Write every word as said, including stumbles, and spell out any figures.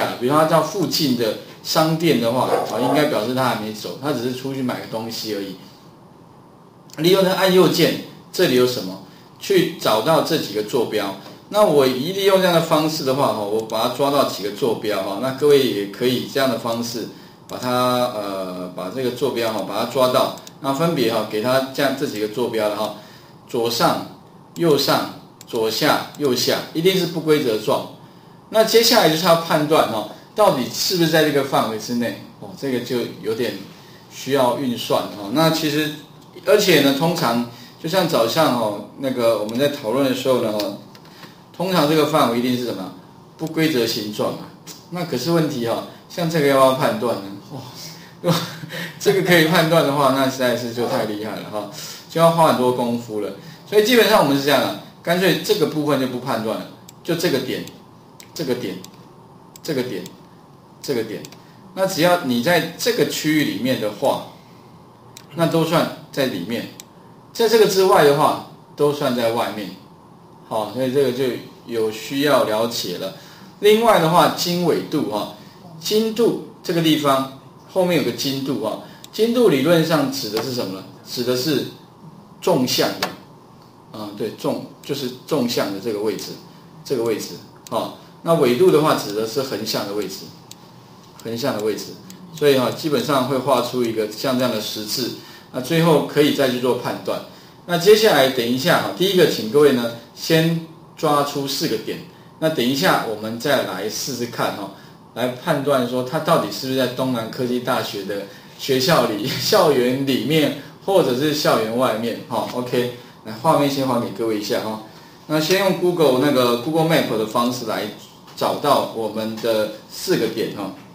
比如他到附近的商店的话，啊，应该表示他还没走，他只是出去买个东西而已。利用它按右键，这里有什么？去找到这几个坐标。那我一利用这样的方式的话，我把它抓到几个坐标哈。那各位也可以这样的方式把它呃把这个坐标哈把它抓到，那分别哈给它这样这几个坐标的哈，左上、右上、左下、右下，一定是不规则状。那接下来就是要判断哈，到底是不是在这个范围之内哦，这个就有点需要运算哈。那其实而且呢，通常就像早上哦那个我们在讨论的时候呢，通常这个范围一定是什么不规则形状啊。那可是问题哈，像这个要不要判断呢？哇，这个可以判断的话，那实在是就太厉害了哈，就要花很多功夫了。所以基本上我们是这样的，干脆这个部分就不判断了，就这个点。这个点，这个点，这个点，那只要你在这个区域里面的话，那都算在里面；在这个之外的话，都算在外面。好，所以这个就有需要了解了。另外的话，经纬度哈，经度这个地方后面有个经度哈，经度理论上指的是什么呢？指的是纵向的，啊、嗯，对，纵就是纵向的这个位置，这个位置，啊。那纬度的话，指的是横向的位置，横向的位置，所以哈，基本上会画出一个像这样的十字，那最后可以再去做判断。那接下来等一下哈，第一个，请各位呢先抓出四个点，那等一下我们再来试试看哈，来判断说它到底是不是在东南科技大学的学校里、校园里面，或者是校园外面哈。OK， 来画面先还给各位一下哈。那先用 Google 那个 Google Map 的方式来找到我们的四个点哈。